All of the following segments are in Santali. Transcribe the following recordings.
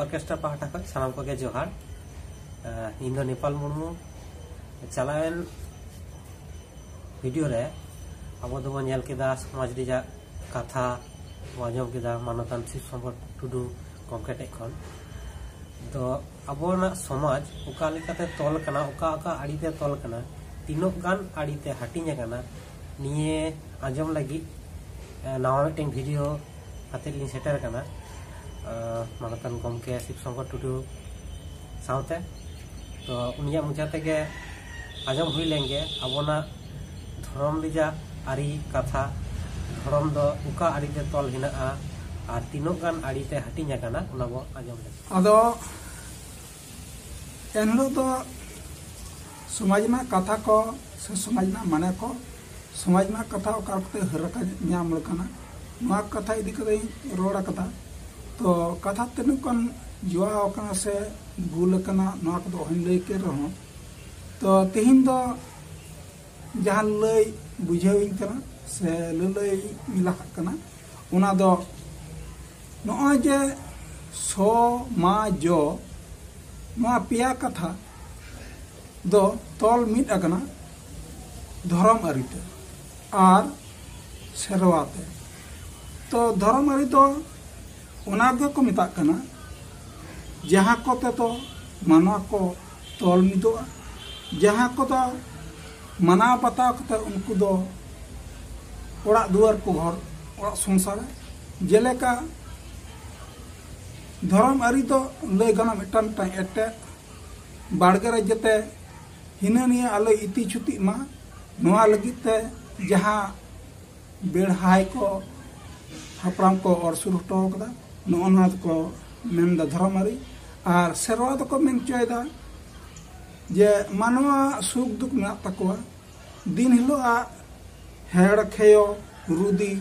ऑर्केस्ट्रा पाहटा खन सानाम को जोहार इन दो नेपाल मुर्मू चलावेन वीडियो रे अब दो नेल केदा समाज रिजा कथा आंजम केदा मानतान शिव शंकर टुडू गमके टेक खन तो अबोना समाज ओका लेकाते तोल कना ओका ओका आड़ीते तोल कना तीनों गान आड़ीते हाटिंग कना निये आंजम लगी नवा मिटिंग वीडियो आते लिंग सेटर कना मानतान गमके शिव शंकर टुडू सावते तो उनिया मुझाते के आंजम हुई लेंगे अबोना धर्म रिजा आरी कथा धर्म दो उका आड़ीते तोल हिना और तीनों गान आड़ीते हाटिंग कना उना बो आंजम ले अदो एनलो तो समाजना कथा को से समाजना माने को समाजना कथा ओकाते हरका न्याम लकना नुआ कथा इदी कदे रोड़ा कथा तो कथा तेनु कन जुआ ओकना से भूल कना नुआ को दो हन लई के रहो तो तिहिन दो जहां लई बुझाविन कना से लई मिला कना उना दो नो जे सो मा जो नुआ पिया कथा दो तोल मिट अकना धर्म आरिते और सेरवाते तो धर्म आरी तो उनागे को मिता कना जहाँ को तो मानवा को तोल मिदोआ जहाँ को तो मना बताव कते उनको दो ओड़ा दुआर को घर ओड़ा संसार जेलेका धर्म आरी तो लय गाना मिटान टाइम एटे बाड़गे रे जते हिना निया आलो इति छुति मा नोआ लगिते जहाँ बेढ़ाई को हपराम को और सुर हटो कदा नोना को मेन धर्म आरी और सेरवा तो को मेन चोयदा जे मानवा सुख दुख में तकवा दिन हिलो आ हेड़ खेयो रुदी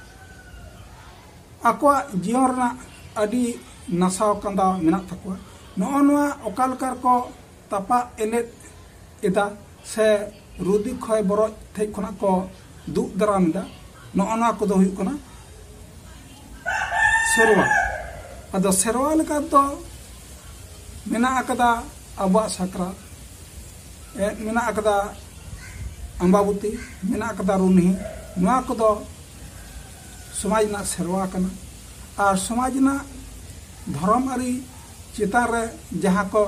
आकवा जीवन रा अडी नसाव कंदा मेना तकवा नोआ ओकालकार को तपा एले इदा से रुदी खय बरो थे खना को दु दरामदा नोआ को दो हुई कना सेरवा अदो सेरवा लेका तो मेना अकदा अबा सकरा मेना अकदा अंबाबुती मेना अकदा रुनी नोआ को दो समाजना सेरवा कना और समाजना धर्म आरी चितार रे जहाँ को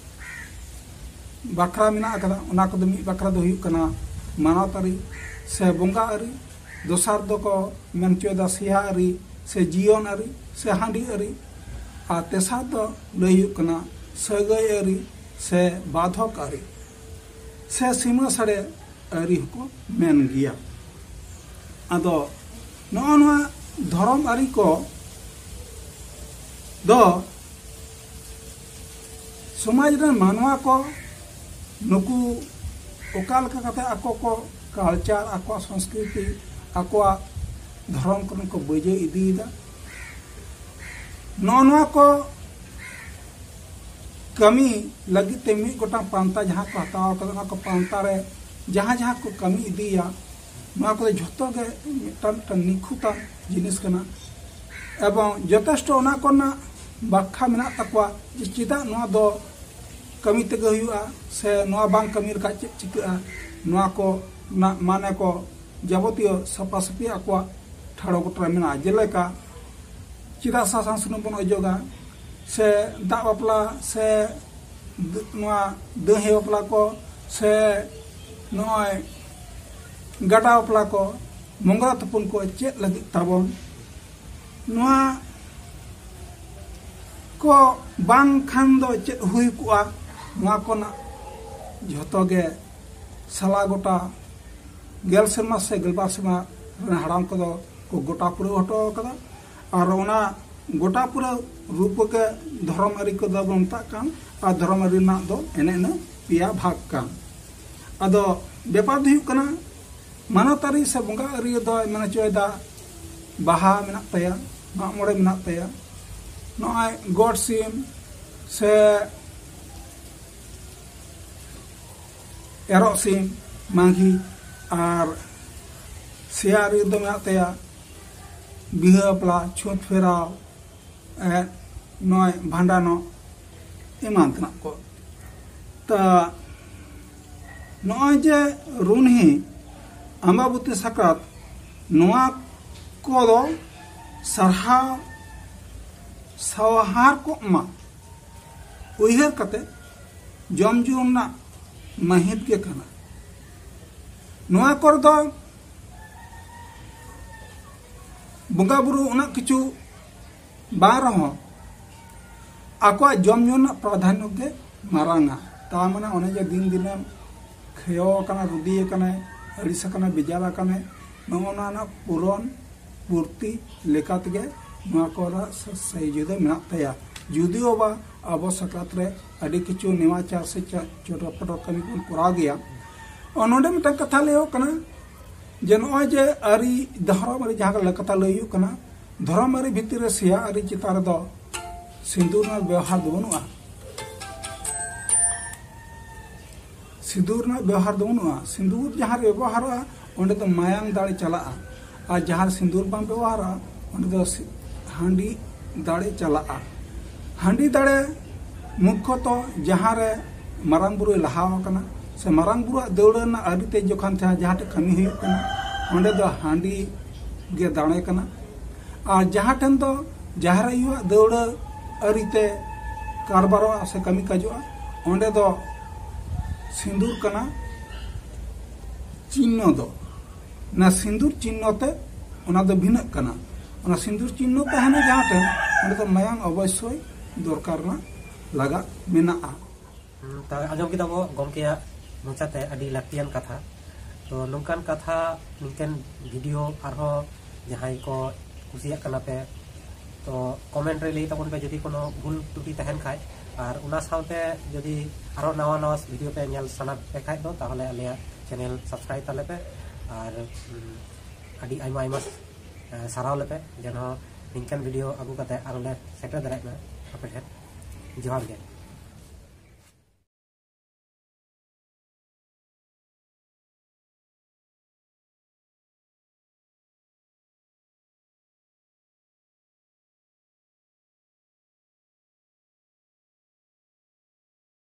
बाखरा मेना अकदा उना को दो मी बाखरा दो हुई कना मानवत आरी से बोंगा आरी दोसार दो को मेन चोदा सिया आरी से जीवन आरी से हांडी आरी आ तेसार दो लय हुई कना सगय आरी से बाधक आरी से सीमा सड़े आरी को मेन गिया अदो नोआ धर्म आरी को दो समाज रे मानवा को नुकु ओकाल का आको को कल्चर आको संस्कृति आको धर्म को बजे इदीदा नोआ को कमी लगी ते मी गोटा पांता जहाँ को हताव कदा को पांता रे जहाँ जहाँ को कमी इदिया नोआ को झोतो के मिटन निखुता जिनिस कना एवं यथेष्ट ओना कोना बाखा मेना तकवा चिदा नोआ दो कमी तक हुआ से नोआ बांग कमी रखा चिका नोआ को ना माने को जाबतीय सपा सपी आकवा ठाड़ो गोटरा मेना जेलेका चिदा सासान सुनुम बन अजोगा से दा बापला से नोआ दहे बापला को से नोय गाडा बापला को मंगरा तपुन को चेक लगी ताबन नोआ को बांग खान दो चेक हुई कुआ नोआ को ना झोतो गे साला गोटा गेल सेमा से गेलबार सेमा हराम को दो को गोटा पूरा हटो कदा और ओना गोटा पूरा रूप के धर्म आरी को दो बनता कान और धर्म आरी ना दो एने न पिया भाग कान अदो व्यापार हुई कना मानवतारी से बंगा आरी दो माने चोयदा बाहा मेना तया माग मोड़े मेना तया नोय गॉड सिम से एरो सिम मांगी और सियारी दो मेना तया बिहा अपला छूत फेराव नय भांडानो एमान तनाक को ता नय जे रुनही अम्बाबती साक्रात नोआ कोदो सरहा सवहार को मा उयहर कते जमजुम ना महित के कना नोआ कर दो बंगा बुरु उना किछु बार हो आको जमजु ना प्राधान्य के मारांगा ता माने ओने जे दिन दिन खयो कना रुदी कना अड़िस कना बिजारा कना नोना ना पुरन पूर्ति लेकात गे नोआ कोरा सही जुदे मेना तया जुदियो बा आबो सकात रे अडी किछु निवाचार से चोटपट कमी कोन करा गया ओनोडे मिटा कथा लेयो कना जे नोय जे आरी धर्म रे जहां लकता लइयो कना धर्म रे भितर रे सिया आरी चितार दो सिंदूर ना व्यवहार दो बनुआ सिंदूर ना व्यवहार दो बनुआ सिंदूर जहां व्यवहार ओंडे तो मायांग दाड़े चला आ जहां सिंदूर बाम व्यवहार ओंडे तो हांडी दाड़े चला हांडी दाड़े मुख्य तो जहां रे मारांग बुरु लहाव कना से मारांग बुरु दौड़ ना आरिते जोखान था जहां टे कमी हुई कना ओंडे दो हांडी गे दाणे कना आ जहां ठन तो जहां रे युवा दौड़ आरिते कारबारो से कमी काजुआ ओंडे दो सिंदूर कना चिन्ह दो ना सिंदूर चिन्ह ते ओना दो भिन्न कना ओना सिंदूर चिन्ह तहने जहां टे ओंडे तो मायांग अवश्य दरकार ना लगा मेना ता आजम किदा बो गमकेया मोचाते अडी लाक्तियान कथा तो नोंकान कथा निकन वीडियो आरो जहां को कुसिया कना पे तो कमेंट रे लई तबन पे जदी कोनो भूल त्रुटि तहन खाय और उना साउते जदी आरो नवा नवा वीडियो पे नेल सना पे खाय दो ताहले आलिया चैनल सब्सक्राइब ताले पे और अडी आइमा आइमा साराव लेपे जनो निकन वीडियो आगु कते आरो ले सेटर दाराय ना आपे जोहार गे।